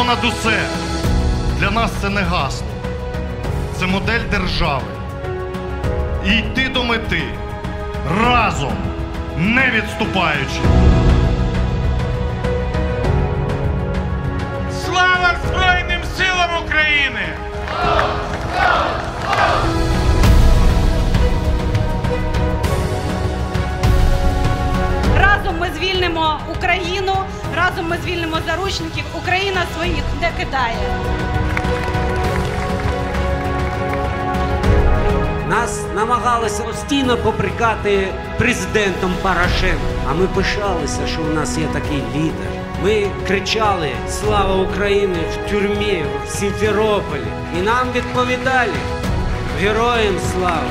понад усе. Для нас це не гасло, це модель держави. І йти до мети разом, не відступаючи. Слава Збройним силам України! Разом ми звільнимо Україну, разом ми звільнимо заручників, Україна своїх не кидає. Нас намагалися постійно попрекати президентом Порошенком, а ми пишалися, що у нас є такий лідер. Ми кричали «Слава Україні!» в тюрмі, в Сімферополі. І нам відповідали «Героям слава!».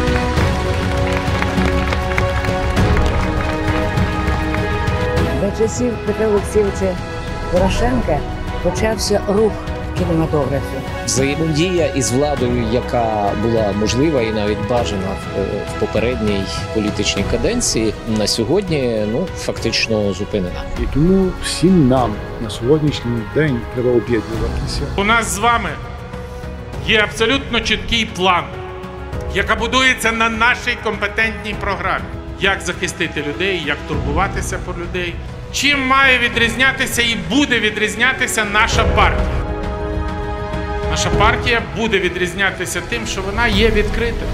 За часів Петра Олексійовича Порошенка почався рух в кінематографі. Взаємодія із владою, яка була можлива і навіть бажана в попередній політичній каденції, на сьогодні фактично зупинена. І тому всім нам на сьогоднішній день треба об'єднуватися. У нас з вами є абсолютно чіткий план, який будується на нашій компетентній програмі. Як захистити людей, як турбуватися про людей. Чим має відрізнятися і буде відрізнятися наша партія? Наша партія буде відрізнятися тим, що вона є відкритою.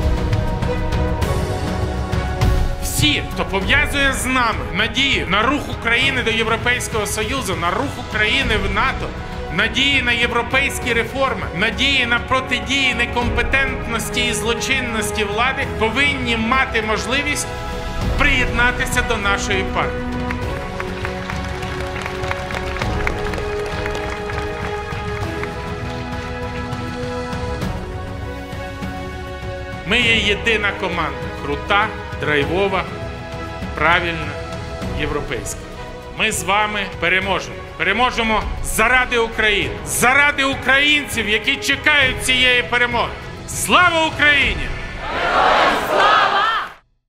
Всі, хто пов'язує з нами надію на рух України до Європейського Союзу, на рух України в НАТО, надії на європейські реформи, надії на протидії некомпетентності і злочинності влади, повинні мати можливість приєднатися до нашої партії. Ми є єдина команда. Крута, драйвова, правильна, європейська. Ми з вами переможемо. Переможемо заради України. Заради українців, які чекають цієї перемоги. Слава Україні! Слава!